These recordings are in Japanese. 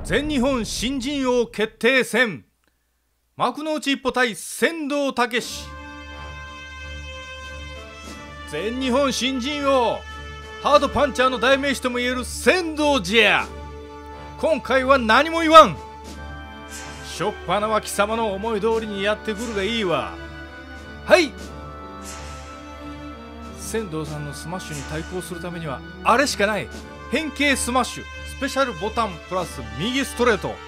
全日本新人王決定戦、幕の内一歩対仙道武史。全日本新人王、ハードパンチャーの代名詞ともいえる仙道じゃ。今回は何も言わん。しょっぱなは貴様の思い通りにやってくるがいいわ。はい。仙道さんのスマッシュに対抗するためにはあれしかない。変形スマッシュ、スペシャルボタンプラス右ストレート。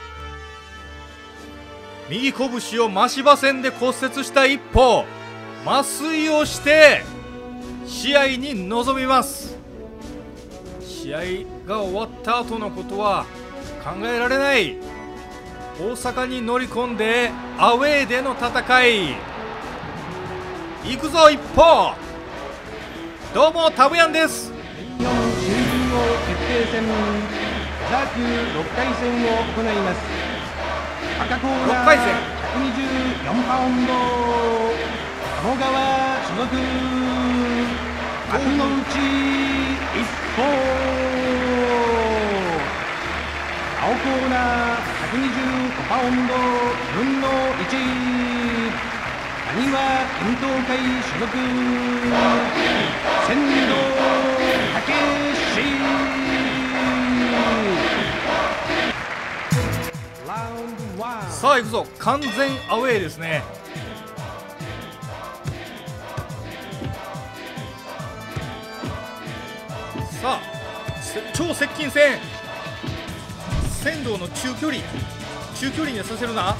右拳を真柴線で骨折した一方、麻酔をして試合に臨みます。試合が終わった後のことは考えられない。大阪に乗り込んでアウェーでの戦い。行くぞ一方。どうもタブヤンです。 日本新人王決定戦座級6回戦を行います。赤コーナー 6回戦 124パウンド鴨川所属幕の内一歩。青コーナー125パウンド分の1谷は運動会所属仙道武史。 さあ行くぞ。完全アウェーですね。さあ超接近戦、仙道の中距離にさせるな。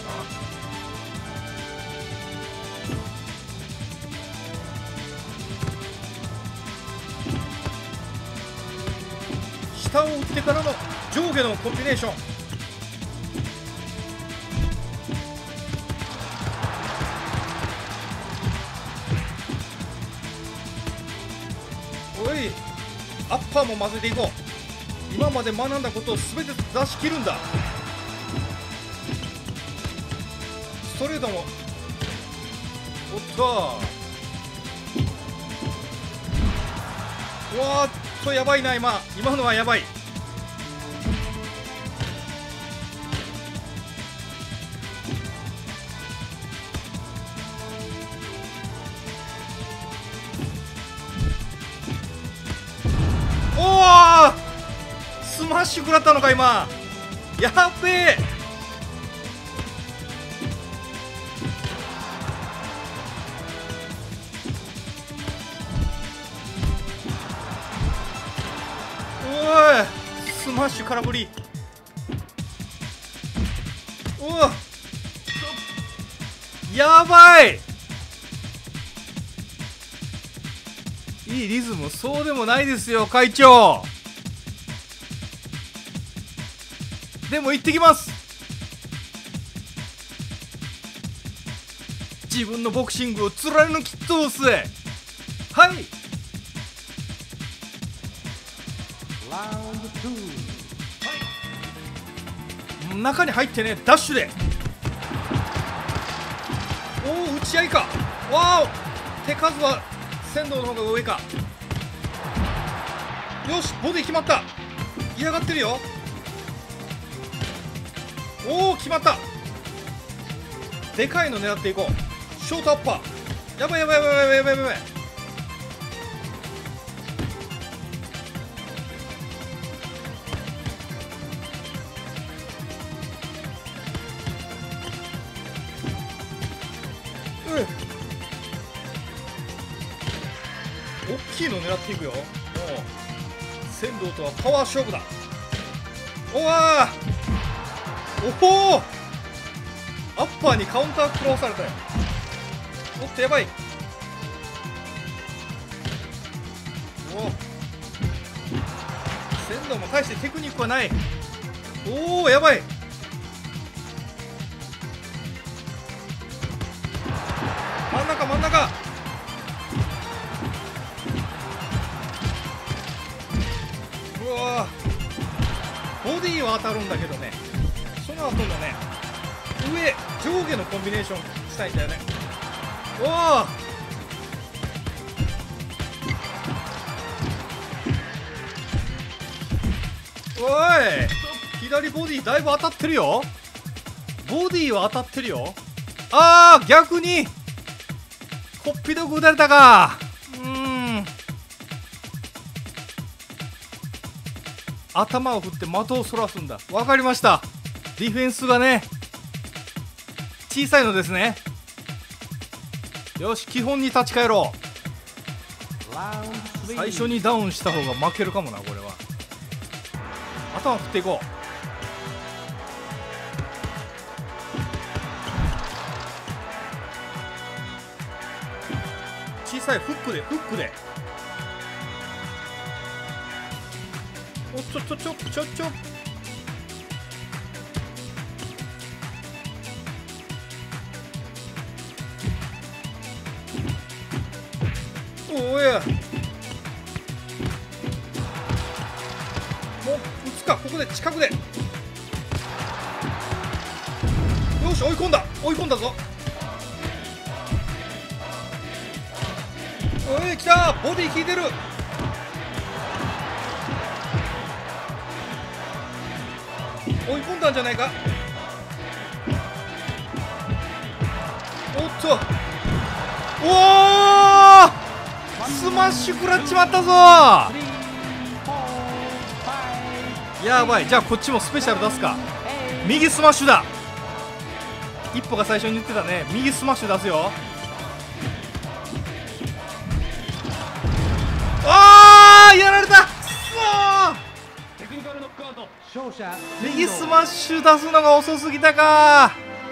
下を打ってからの上下のコンビネーション。おい、アッパーも混ぜていこう。今まで学んだことを全て出し切るんだ。ストレートも、おっと、うわーっとやばいな。今のはやばい。おお、スマッシュ食らったのか今。やっべえ。おい、スマッシュ空振り。おお、やばい。いいリズム。そうでもないですよ会長。でも行ってきます。自分のボクシングを貫き通す。はい。中に入ってね、ダッシュで。おお、打ち合いか。わお、手数は仙道の方が上か。よし、ボディ決まった。嫌がってるよ。おお、決まった。でかいの狙っていこう。ショートアッパー。やばいやばいやばいやばいやばいやばい。大きいの狙っていくよ。もう仙道とはパワー勝負だ。おわー、おお、アッパーにカウンター食らわされたよ。おっとやばい。おお、仙道も大してテクニックはない。おお、やばい。真ん中真ん中。うわー、ボディは当たるんだけどね、その後のね、上下のコンビネーションしたいんだよね。おお、おい、 左ボディだいぶ当たってるよ。ボディは当たってるよ。あー、逆にこっぴどく打たれたか。頭を振って的をそらすんだ。わかりました。ディフェンスがね小さいのですね。よし、基本に立ち返ろう。最初にダウンした方が負けるかもな。これは頭振っていこう。小さいフックでおちょおや、もう打つか。ここで近くで、よし、追い込んだぞ。おい、来た。ボディ効いてる。追い込んだんじゃないか。おっと、おお、スマッシュ食らっちまったぞ。やばい。じゃあこっちもスペシャル出すか。右スマッシュだ。一歩が最初に言ってたね。右スマッシュ出すよ。あー、やられた。くそー、右スマッシュ出すのが遅すぎたか。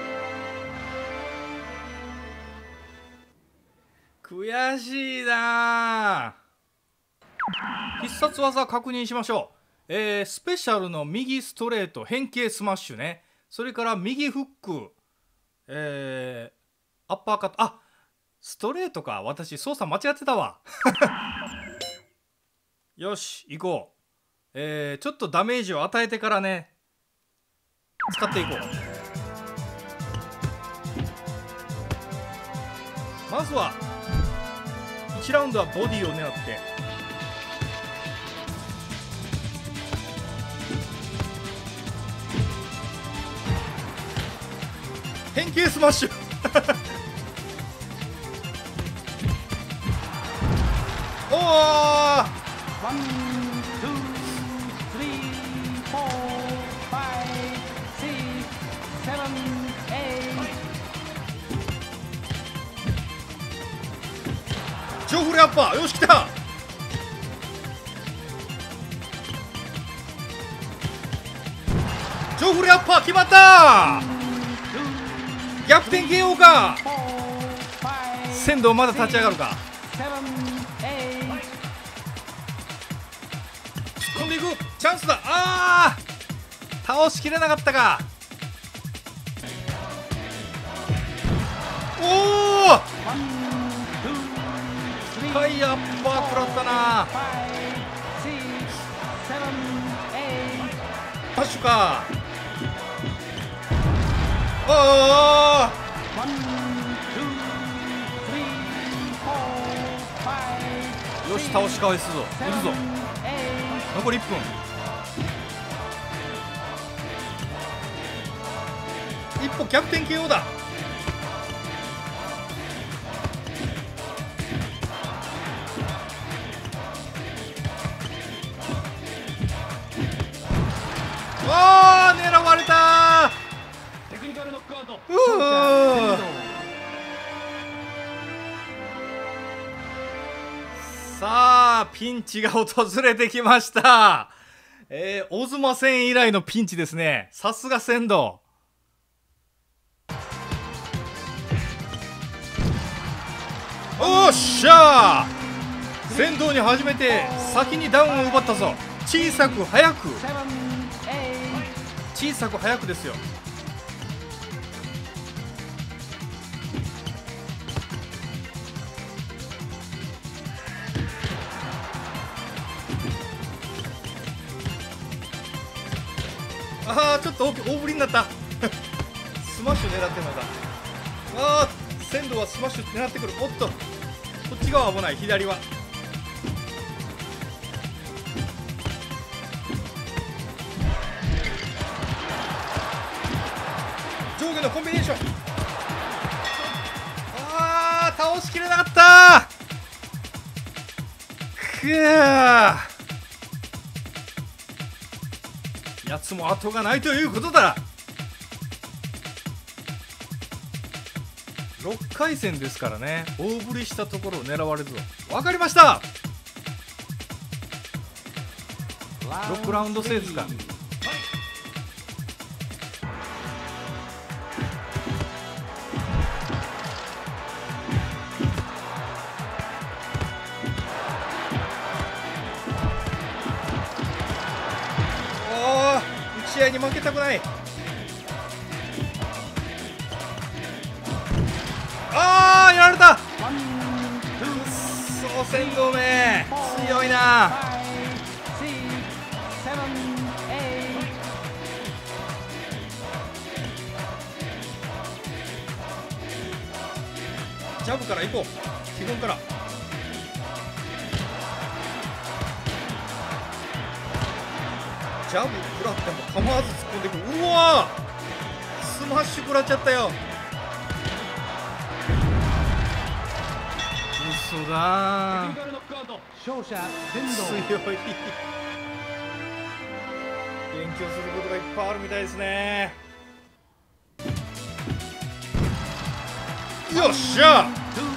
悔しいな。必殺技確認しましょう。スペシャルの右ストレート変形スマッシュね。それから右フック、アッパーカット。あ、ストレートか。私操作間違ってたわ。よし、行こう。ちょっとダメージを与えてからね使っていこう。まずは1ラウンドはボディを狙って変形スマッシュ。おお、ジョフレアッパー。よし、来た。ジョフレアッパー決まった。逆転 KO か。仙道まだ立ち上がるか。突っ込んでいくチャンスだ。あー、倒しきれなかったか。おお、深いアッパー食らったな。パッシュか。ああ、よし、倒し返すぞ。いくぞ。残り1分。一歩逆転 KO だ。あー、狙われた。さあ、ピンチが訪れてきました。大妻戦以来のピンチですね。さすが仙道。おっしゃー、仙道に初めて先にダウンを奪ったぞ。小さく早く、小さく早くですよ。ああ、ちょっと大振りになった。スマッシュ狙ってんのか。ああ、仙道はスマッシュ狙ってくる。おっと、こっち側危ない。左はのコンビネーション。あー、倒しきれなかった。くー、やつも後がないということだ。6回戦ですからね、大振りしたところを狙われず。分かりました。6ラウンド制ですか。おお、打ち合いに負けたくない。ああ、やられた。くっそ、仙道め強いな。ジャブから行こう。基本から。ジャブ食らっても構わず突っ込んでくる。うわー、スマッシュ食らっちゃったよ。嘘だー。 勝者仙道。 強い。勉強することがいっぱいあるみたいですね。よっしゃ、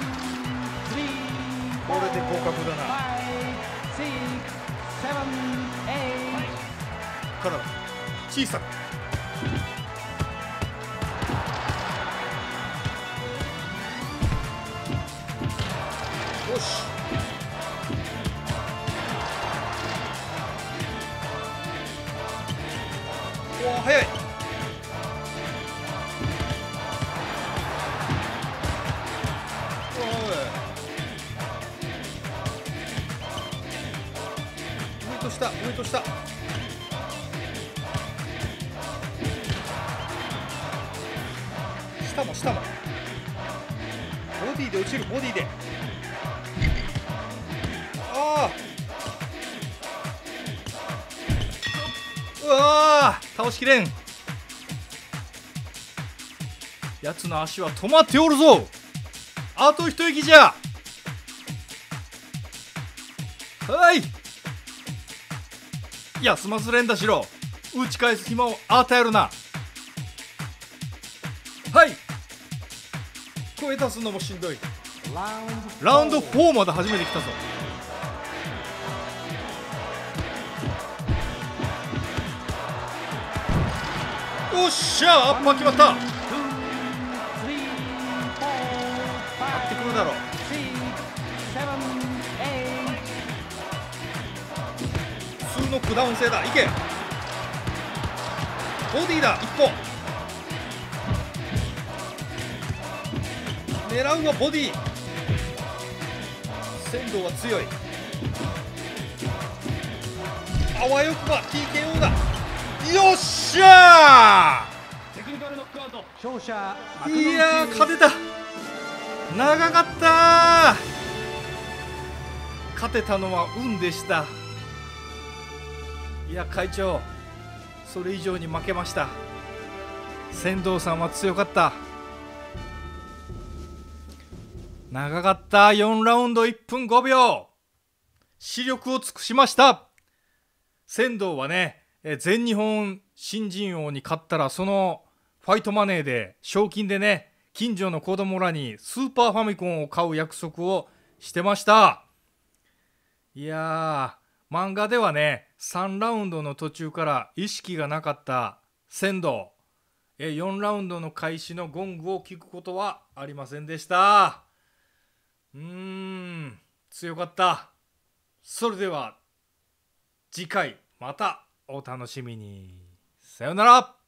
これで合格だな。から小さく。よし、おお、早い。上と下、上と下。下も下も。ボディで落ちる、ボディで。ああ、うわー、倒しきれん。やつの足は止まっておるぞ。あと一息じゃ。はい、休まず連打しろ。打ち返す暇を与えるな。はい、声出すのもしんどい。ラウンド4まで初めて来たぞ。おっしゃ、アッパー決まった。合ってくるだろう。普通のクダウン制だ。いけ、ボディだ。一個狙うはボディ。仙道は強い。あわよくば TKO だ。よっしゃー。いやー、勝てた。長かったー。勝てたのは運でした。いや、会長、それ以上に負けました。仙道さんは強かった。長かった。4ラウンド1分5秒。視力を尽くしました。仙道はね、全日本新人王に勝ったら、そのファイトマネーで賞金でね、近所の子供らにスーパーファミコンを買う約束をしてました。いやー、漫画ではね、3ラウンドの途中から意識がなかった仙道、4ラウンドの開始のゴングを聞くことはありませんでした。強かった。それでは次回またお楽しみに。さよなら。